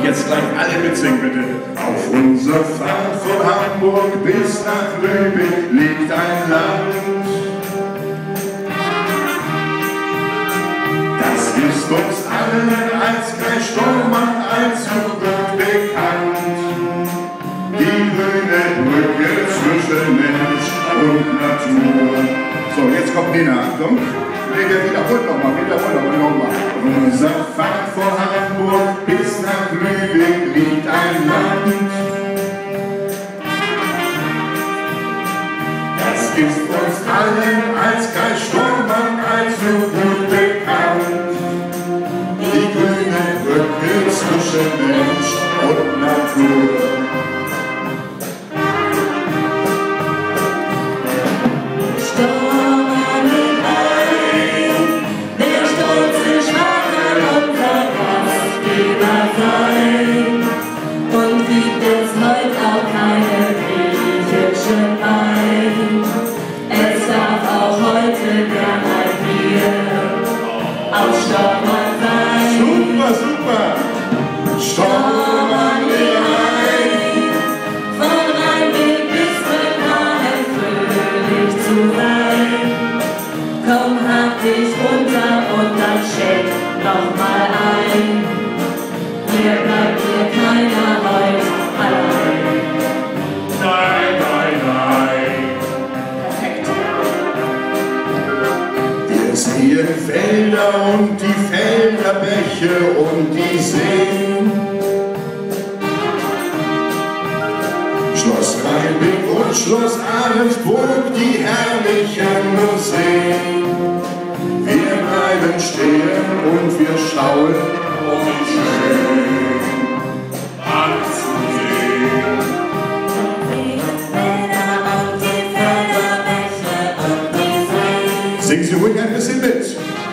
Und jetzt gleich alle mitsingen, bitte. Auf unserer Fahrt von Hamburg bis nach Lübeck liegt ein Land. Das ist uns allen als Kreistormann allzu gut bekannt. Die grüne Brücke zwischen Mensch und Natur. So, jetzt kommt Nina, Achtung. Wiederholt nochmal. Unser Pfad von Hamburg bis nach Lübeck liegt ein Land. Das ist uns allen als Kreistormann allzu gut bekannt. Die grüne Brücke zwischen Mensch und Natur. Super! Stormann Rhein, von Rheinweg bis Rheinheim fröhlich zu sein. Komm, hab dich runter und dann check nochmal ein. Hier bleibt dir keiner heut allein. Nein, nein, nein. Perfekt. Wir sehen Felder und die Felder, Bäche und die Seen. Schloss Rheinbeck und Schloss Ahrensburg, die herrlichen Museen. Wir bleiben stehen und wir schauen und schön anzusehen. Singen Sie ruhig ein bisschen mit.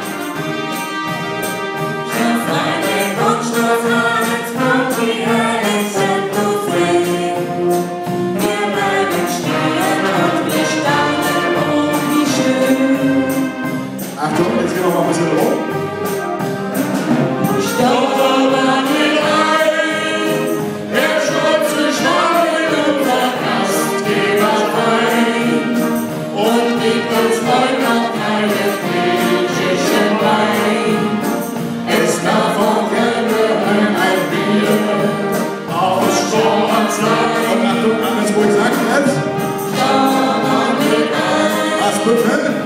Achtung, jetzt gehen wir mal ein bisschen rum. Stormann Rhein, der stolze Schwammel unser Gastgeberverein. Und gibt uns heute noch keinen griechischen Wein. Es darf auch gerne ein Bier aus Stormannsland. Und Achtung, alles ruhig sagen jetzt. Stormann Rhein. Was bitte?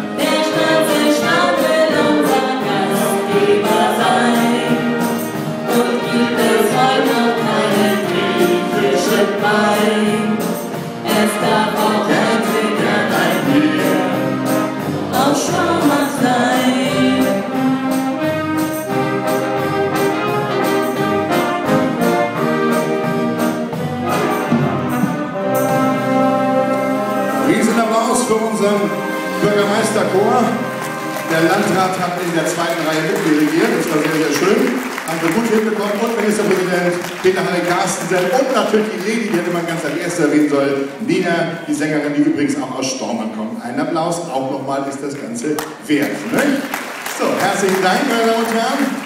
Es darf auch entweder ein Bier aus Stormann sein. Riesenapplaus für unseren Bürgermeisterchor. Der Landrat hat in der zweiten Reihe mitdirigiert, das war sehr, sehr schön. Haben wir gut hinbekommen. Und Ministerpräsident Peter Harry Carstensen und natürlich die Lady, die hätte man ganz als erste erwähnen soll, Nina, die Sängerin, die übrigens auch aus Stormann kommt. Einen Applaus, auch nochmal ist das Ganze wert. Ne? So, herzlichen Dank, meine Damen und Herren.